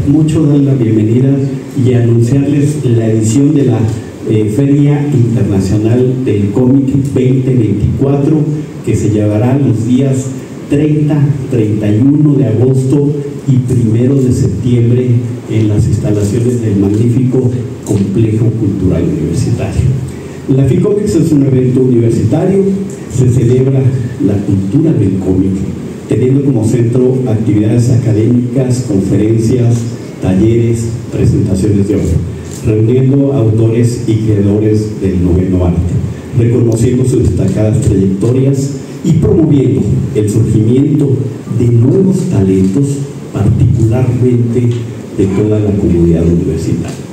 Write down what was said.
mucho dar la bienvenida y anunciarles la edición de la Feria Internacional del Cómic 2024, que se llevará los días 30, 31 de agosto y 1 de septiembre en las instalaciones del magnífico Complejo Cultural Universitario. La FICOMICS es un evento universitario, se celebra la cultura del cómic, teniendo como centro actividades académicas, conferencias, talleres, presentaciones de obra, reuniendo autores y creadores del noveno arte, reconociendo sus destacadas trayectorias y promoviendo el surgimiento de nuevos talentos, particularmente de toda la comunidad universitaria.